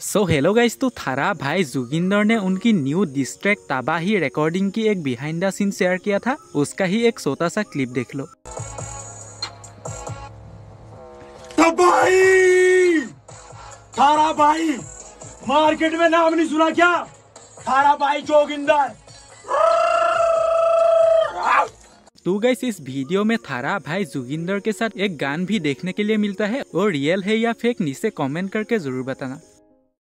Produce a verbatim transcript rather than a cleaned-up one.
So hello guys, तो थारा भाई जोगिंदर ने उनकी न्यू डिस्ट्रैक तबाही रिकॉर्डिंग की एक बिहाइंड द सीन शेयर किया था। उसका ही एक छोटा सा क्लिप देख लो। तबाही! थारा भाई मार्केट में नाम नहीं सुना क्या? थारा भाई जोगिंदर। तो गाइस, इस वीडियो में थारा भाई जोगिंदर के साथ एक गान भी देखने के लिए मिलता है। वो रियल है या फेक नीचे कमेंट करके जरूर बताना।